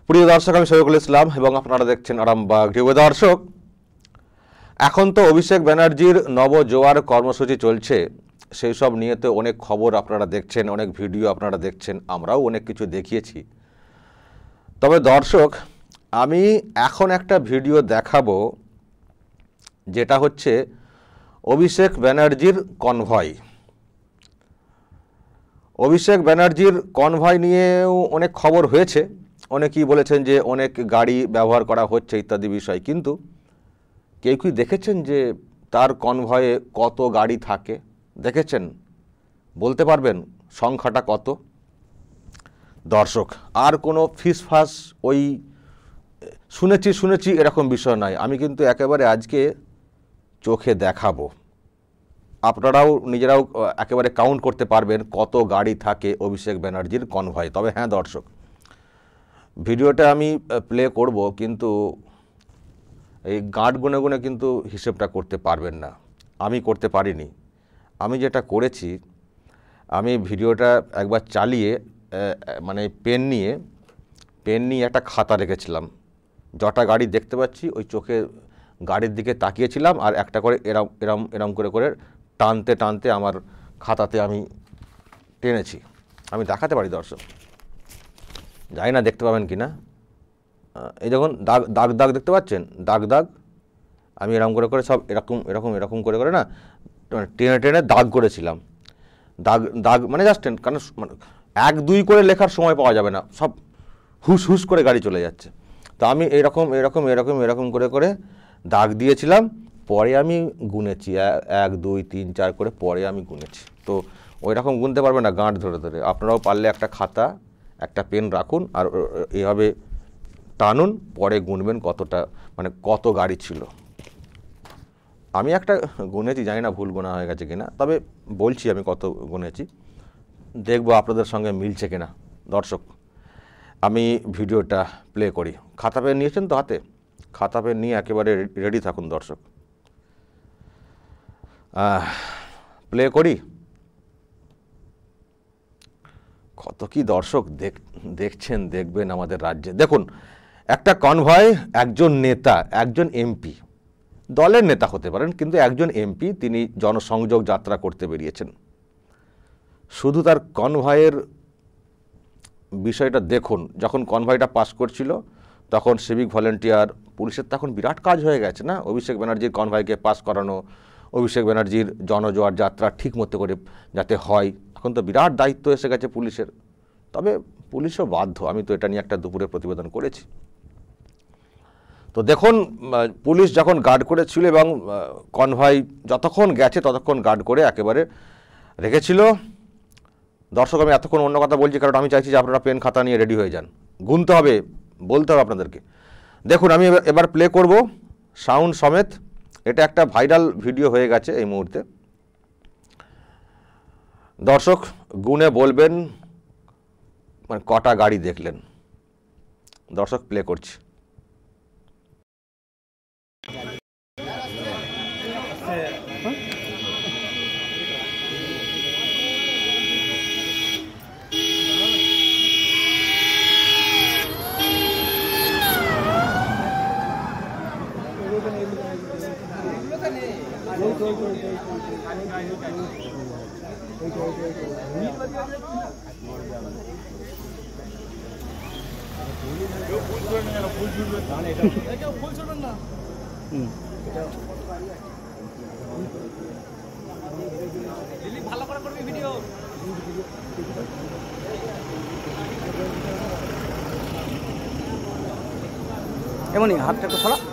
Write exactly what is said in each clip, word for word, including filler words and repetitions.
প্রিয় দর্শক, আমি শফিকুল ইসলাম এবং আপনারা দেখছেন আরামবাগ টিভি। দর্শক, এখন তো অভিষেক ব্যানার্জির নবজোয়ার কর্মসূচি চলছে, সেই সব নিয়ে তো অনেক খবর আপনারা দেখছেন, অনেক ভিডিও আপনারা দেখছেন, আমরাও অনেক কিছু দেখিয়েছি। তবে দর্শক, আমি এখন একটা ভিডিও দেখাবো, যেটা হচ্ছে অভিষেক ব্যানার্জির কনভয়। অভিষেক ব্যানার্জির কনভয় নিয়েও অনেক খবর হয়েছে, অনেকেই বলেছেন যে অনেক গাড়ি ব্যবহার করা হচ্ছে ইত্যাদি বিষয়, কিন্তু কেউ কি দেখেছেন যে তার কনভয়ে কত গাড়ি থাকে? দেখেছেন? বলতে পারবেন সংখ্যাটা কত? দর্শক, আর কোনো ফিসফাস ওই শুনেছি শুনেছি এরকম বিষয় নয়, আমি কিন্তু একেবারে আজকে চোখে দেখাবো, আপনারাও নিজেরাও একেবারে কাউন্ট করতে পারবেন কত গাড়ি থাকে অভিষেক ব্যানার্জির কনভয়। তবে হ্যাঁ দর্শক, ভিডিওটা আমি প্লে করব, কিন্তু এই গাঁট গুনে গুনে কিন্তু হিসেবটা করতে পারবেন না, আমি করতে পারিনি। আমি যেটা করেছি, আমি ভিডিওটা একবার চালিয়ে মানে পেন নিয়ে পেন নিয়ে একটা খাতা রেখেছিলাম, যটা গাড়ি দেখতে পাচ্ছি ওই চোখে গাড়ির দিকে তাকিয়েছিলাম, আর একটা করে এরম এরম এরম করে করে টানতে টানতে আমার খাতাতে আমি টেনেছি। আমি দেখাতে পারি দর্শক, জানি না দেখতে পাবেন কি না। এই যখন দাগ দাগ দাগ দেখতে পাচ্ছেন, দাগ দাগ আমি এরকম করে করে সব এরকম এরকম এরকম করে করে না টেনে টেনে দাগ করেছিলাম। দাগ দাগ মানে জাস্ট কারণ এক দুই করে লেখার সময় পাওয়া যাবে না, সব হুস হুস করে গাড়ি চলে যাচ্ছে। তো আমি এরকম এরকম এরকম এরকম করে করে দাগ দিয়েছিলাম, পরে আমি গুনেছি এক দুই তিন চার করে, পরে আমি গুনেছি। তো ওই রকম গুনতে পারবে না গাঁট ধরে ধরে, আপনারাও পারলে একটা খাতা একটা পেন রাখুন আর এইভাবে টানুন, পরে গুনবেন কতটা মানে কত গাড়ি ছিল। আমি একটা গুনেছি, জানি না ভুল গোনা হয়ে গেছে কিনা, তবে বলছি আমি কত গুনেছি, দেখবো আপনাদের সঙ্গে মিলছে কিনা। দর্শক, আমি ভিডিওটা প্লে করি। খাতা পেন নিয়েছেন তো হাতে? খাতা পেন নিয়ে একেবারে রেডি থাকুন দর্শক, প্লে করি। কত কি দর্শক দেখ দেখছেন দেখবেন আমাদের রাজ্যে। দেখুন, একটা কনভয়, একজন নেতা, একজন এমপি, দলের নেতা হতে পারেন, কিন্তু একজন এমপি, তিনি জনসংযোগ যাত্রা করতে বেরিয়েছেন। শুধু তার কনভয়ের বিষয়টা দেখুন, যখন কনভয়টা পাস করছিল তখন সিভিক ভলেন্টিয়ার, পুলিশের তখন বিরাট কাজ হয়ে গেছে না, অভিষেক ব্যানার্জির কনভয়কে পাস করানো, অভিষেক ব্যানার্জির জনজোয়ার যাত্রা ঠিক মতো করে যাতে হয়, এখন তো বিরাট দায়িত্ব এসে গেছে পুলিশের। তবে পুলিশও বাধ্য, আমি তো এটা নিয়ে একটা দুপুরে প্রতিবেদন করেছি। তো দেখুন, পুলিশ যখন গার্ড করেছিল এবং কনভয় যতক্ষণ গেছে ততক্ষণ গার্ড করে একেবারে রেখেছিল। দর্শক, আমি এতক্ষণ অন্য কথা বলছি কারণ আমি চাইছি যে আপনারা পেন খাতা নিয়ে রেডি হয়ে যান, গুনতে হবে, বলতে হবে আপনাদেরকে। দেখুন, আমি এবার প্লে করব সাউন্ড সমেত। এটা একটা ভাইরাল ভিডিও হয়ে গেছে এই মুহূর্তে। দর্শক, গুনে বলবেন মানে কটা গাড়ি দেখলেন। দর্শক, প্লে করছি। এমনই হাতটা একটু ছড়া।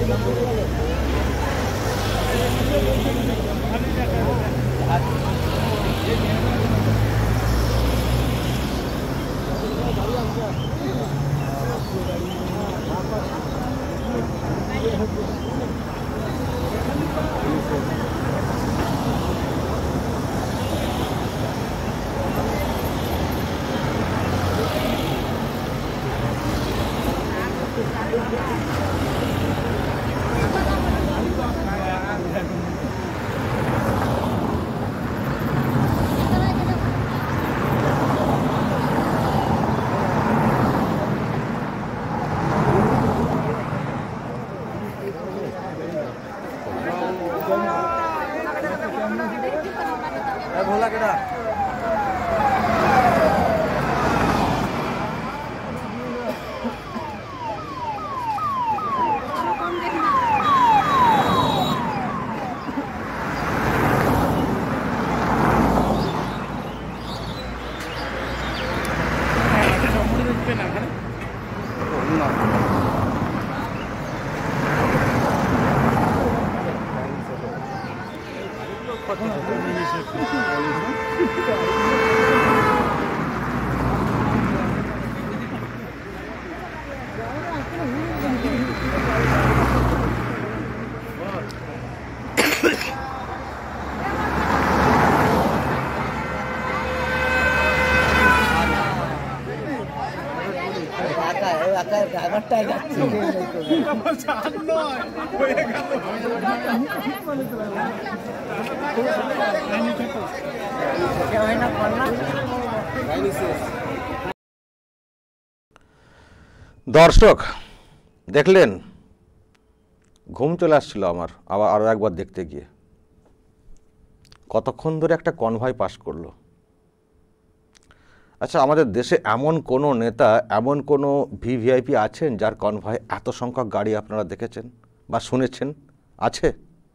भोला केड़ा ड्राइवरটাই যাচ্ছে দর্শক দেখলেন, ঘুম চলে আসছিল আমার আবার আরও একবার দেখতে গিয়ে। কতক্ষণ ধরে একটা কনভয় পাস করলো। আচ্ছা, আমাদের দেশে এমন কোনো নেতা, এমন কোনো ভিভিআইপি আছেন যার কনভয় এত সংখ্যক গাড়ি আপনারা দেখেছেন বা শুনেছেন? আছে?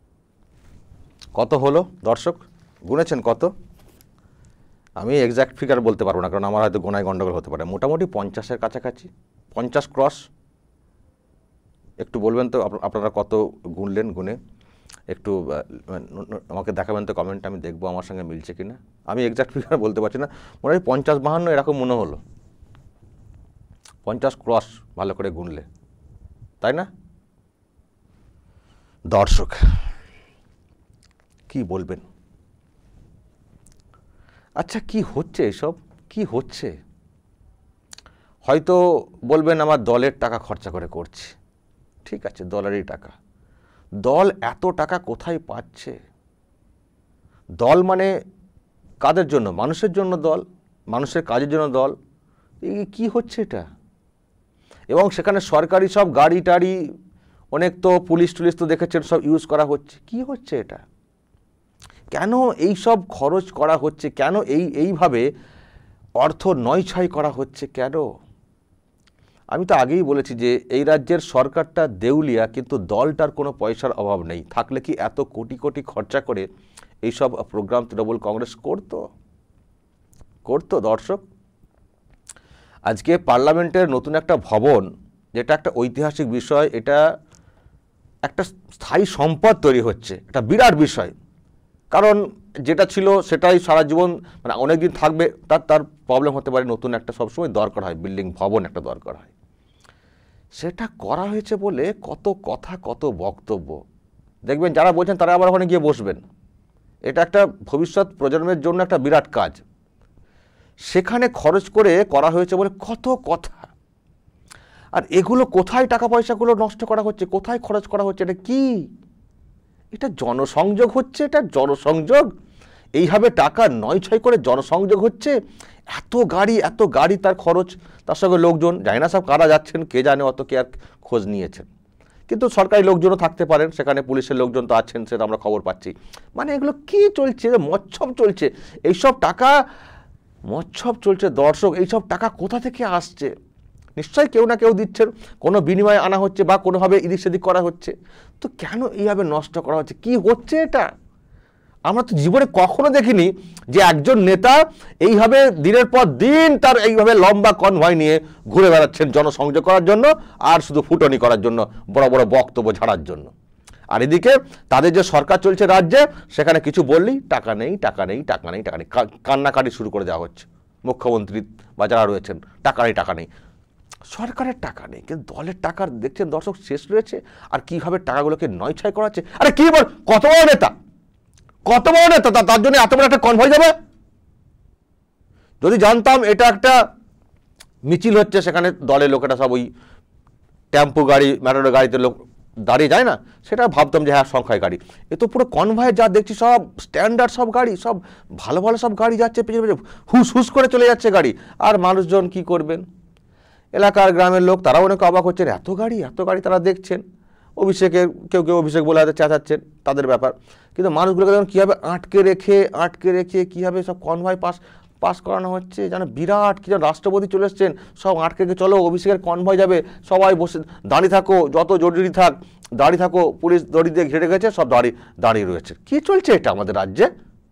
কত হলো দর্শক, গুনেছেন কত? আমি এক্স্যাক্ট ফিগার বলতে পারবো না, কারণ আমার হয়তো গোনায় গণ্ডগোল হতে পারে। মোটামুটি পঞ্চাশের কাছাকাছি, পঞ্চাশ ক্রস। একটু বলবেন তো আপনারা কত গুনলেন, গুনে একটু আমাকে দেখাবেন তো কমেন্ট, আমি দেখবো আমার সঙ্গে মিলছে কিনা। আমি এক্স্যাক্ট ফিগার বলতে পারছি না, মনে হয় পঞ্চাশ বাহান্ন এরকম মনে হলো। পঞ্চাশ ক্রস ভালো করে গুনলে, তাই না দর্শক? কি বলবেন? আচ্ছা, কি হচ্ছে এসব? কি হচ্ছে? হয়তো বলবেন আমার দলের টাকা খরচা করে করছি। ঠিক আছে, দলেরই টাকা। দল এত টাকা কোথায় পাচ্ছে? দল মানে কাদের জন্য? মানুষের জন্য দল, মানুষের কাজের জন্য দল। এই কি হচ্ছে এটা? এবং সেখানে সরকারি সব গাড়ি টাড়ি, অনেক তো পুলিশ টুলিশ তো দেখেছেন সব ইউজ করা হচ্ছে। কি হচ্ছে এটা? কেন এই সব খরচ করা হচ্ছে? কেন এই এইভাবে অর্থ নয়ছয় করা হচ্ছে কেন? আমি তো আগেই বলেছি যে এই রাজ্যের সরকারটা দেউলিয়া, কিন্তু দলটার কোনো পয়সার অভাব নেই। থাকলে কি এত কোটি কোটি খরচা করে এইসব প্রোগ্রাম তৃণমূল কংগ্রেস করতো? করতো দর্শক? আজকে পার্লামেন্টের নতুন একটা ভবন, যেটা একটা ঐতিহাসিক বিষয়, এটা একটা স্থায়ী সম্পদ তৈরি হচ্ছে, এটা বিরাট বিষয়। কারণ যেটা ছিল সেটাই সারা জীবন, মানে অনেক দিন থাকবে, তার তার প্রবলেম হতে পারে। নতুন একটা সবসময় দরকার হয়, বিল্ডিং ভবন একটা দরকার হয়। সেটা করা হয়েছে বলে কত কথা, কত বক্তব্য। দেখবেন যারা বলছেন তারা আবার ওখানে গিয়ে বসবেন। এটা একটা ভবিষ্যৎ প্রজন্মের জন্য একটা বিরাট কাজ। সেখানে খরচ করে করা হয়েছে বলে কত কথা। আর এগুলো কোথায় টাকা পয়সাগুলো নষ্ট করা হচ্ছে, কোথায় খরচ করা হচ্ছে? এটা কি? এটা জনসংযোগ হচ্ছে, এটা জনসংযোগ। এইভাবে টাকা নয় ছয় করে জনসংযোগ হচ্ছে। এত গাড়ি, এত গাড়ি, তার খরচ, তার সঙ্গে লোকজন, জানি না সব কারা যাচ্ছেন, কে জানে, অত কে আর খোঁজ নিয়েছেন। কিন্তু সরকারি লোকজনও থাকতে পারেন সেখানে, পুলিশের লোকজন তো আছেন, সেটা আমরা খবর পাচ্ছি। মানে এগুলো কি চলছে? মচ্ছব চলছে। এইসব টাকা মচ্ছব চলছে দর্শক। এইসব টাকা কোথা থেকে আসছে? নিশ্চয়ই কেউ না কেউ দিচ্ছেন, কোনো বিনিময়ে আনা হচ্ছে বা কোনোভাবে এদিক সেদিক করা হচ্ছে। তো কেন এইভাবে নষ্ট করা হচ্ছে? কি হচ্ছে এটা? আমরা তো জীবনে কখনো দেখিনি যে একজন নেতা এইভাবে দিনের পর দিন তার এইভাবে লম্বা কনভয় নিয়ে ঘুরে বেড়াচ্ছেন জনসংযোগ করার জন্য আর শুধু ফুটনি করার জন্য, বড় বড় বক্তব্য ঝাড়ার জন্য। আর এদিকে তাদের যে সরকার চলছে রাজ্যে, সেখানে কিছু বললেই টাকা নেই টাকা নেই টাকা নেই টাকা নেই, কান্নাকাটি শুরু করে দেওয়া হচ্ছে মুখ্যমন্ত্রী বা যারা রয়েছেন, টাকা নেই টাকা নেই। সরকারের টাকা নেই, কিন্তু দলের টাকার দেখছেন দর্শক শেষ রয়েছে। আর কীভাবে টাকাগুলোকে নয়ছয় করা হচ্ছে। আরে কী বল, কত বড় নেতা, কত বড় নেতা, তার জন্য এত বড় একটা কনভয় যাবে। যদি জানতাম এটা একটা মিছিল হচ্ছে, সেখানে দলের লোকেরা সব ওই টেম্পো গাড়ি ম্যাটাডোর গাড়িতে লোক দাঁড়িয়ে যায় না, সেটা ভাবতাম যে হ্যাঁ সংখ্যায় গাড়ি। এ তো পুরো কনভয়ে যা দেখছি সব স্ট্যান্ডার্ড সব গাড়ি, সব ভালো ভালো সব গাড়ি যাচ্ছে পেছনে পেছনে, হুস হুস করে চলে যাচ্ছে গাড়ি। আর মানুষজন কি করবেন, এলাকার গ্রামের লোক তারাও অনেক অবাক হচ্ছেন, এত গাড়ি এত গাড়ি তারা দেখছেন। অভিষেকের কেউ কেউ অভিষেক বলে হয়তো চেঁচাচ্ছেন, তাদের ব্যাপার। কিন্তু মানুষগুলোকে যেমন কীভাবে আটকে রেখে আটকে রেখে কীভাবে সব কনভয় পাস পাস করানো হচ্ছে, যেন বিরাট কি যেন রাষ্ট্রপতি চলে এসছেন, সব আটকে রেখে চলো অভিষেকের কনভয় যাবে, সবাই বসে দাঁড়িয়ে থাকো, যত জরুরি থাক দাঁড়িয়ে থাকো, পুলিশ দড়ি দিয়ে ঘিরে গেছে, সব দাঁড়িয়ে দাঁড়িয়ে রয়েছে। কী চলছে এটা আমাদের রাজ্যে?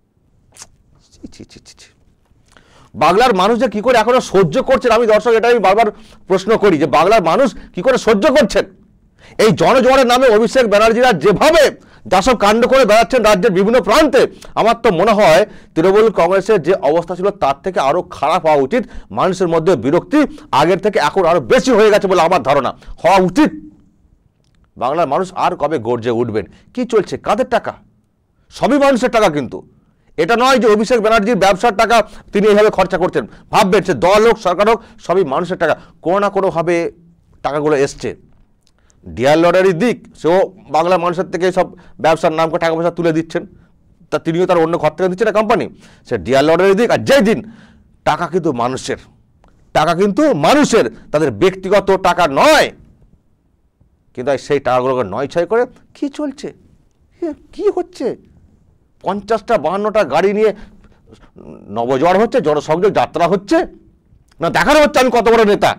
ছি ছি ছি ছি। বাংলার মানুষ যে কী করে এখনো সহ্য করছেন, আমি দর্শক এটা আমি বারবার প্রশ্ন করি যে বাংলার মানুষ কী করে সহ্য করছেন এই জনজোয়ারের নামে অভিষেক ব্যানার্জিরা যেভাবে যা সব কাণ্ড করে বেড়াচ্ছেন রাজ্যের বিভিন্ন প্রান্তে। আমার তো মনে হয় তৃণমূল কংগ্রেসের যে অবস্থা ছিল তার থেকে আরও খারাপ হওয়া উচিত। মানুষের মধ্যে বিরক্তি আগের থেকে এখন আরও বেশি হয়ে গেছে বলে আমার ধারণা, হওয়া উচিত। বাংলার মানুষ আর কবে গর্জে উঠবেন? কি চলছে, কাদের টাকা? সবই মানুষের টাকা। কিন্তু এটা নয় যে অভিষেক ব্যানার্জির ব্যবসার টাকা তিনি এইভাবে খরচা করছেন। ভাববেন সে দল হোক সরকার হোক, সবই মানুষের টাকা। কোনো না কোনোভাবে টাকাগুলো এসছে। ডিয়ার লটারির দিক, সেও বাংলার মানুষের থেকে সব ব্যবসার নাম করে টাকা পয়সা তুলে দিচ্ছেন, তা তিনিও তার অন্য ঘর থেকে দিচ্ছেন না কোম্পানি। সে ডিয়ার লটারির দিক, আর যেই দিন টাকা কিন্তু মানুষের, টাকা কিন্তু মানুষের, তাদের ব্যক্তিগত টাকা নয়। কিন্তু সেই টাকাগুলোকে নয়ছয় করে কি চলছে, কি হচ্ছে? পঞ্চাশটা বাহান্নটা গাড়ি নিয়ে নবজোয়ার হচ্ছে, জনসংযোগ যাত্রা হচ্ছে, না দেখানো হচ্ছে আমি কত বড় নেতা।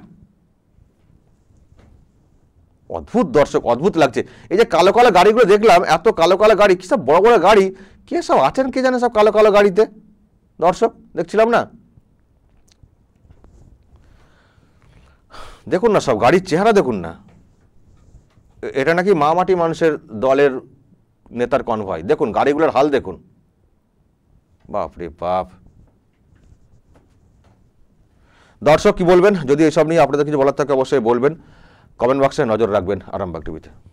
অদ্ভুত দর্শক, অদ্ভুত লাগছে। এই যে কালো কালো গাড়িগুলো দেখলাম, এত কালো কালো গাড়ি, কি সব বড় বড় গাড়ি, কে সব আছেন কে জানে সব কালো কালো গাড়িতে, দর্শক দেখছিলাম না। দেখুন না সব গাড়ির চেহারা দেখুন না। এটা নাকি মা মাটি মানুষের দলের নেতার কনভয়। দেখুন গাড়িগুলোর হাল দেখুন, বাপ রে বাপ। দর্শক কি বলবেন? যদি এসব নিয়ে আপনাদের কিছু বলার থাকে অবশ্যই বলবেন, কমেন্ট বক্সে নজর রাখবেন আরামবাগ টিভিতে।